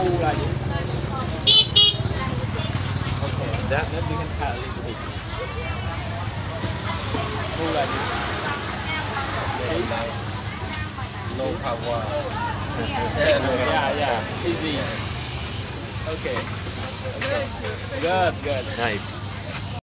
pull like this. Okay, then you can cut a little bit. Pull like this. See? No power. Yeah, easy. Okay. Good. Nice.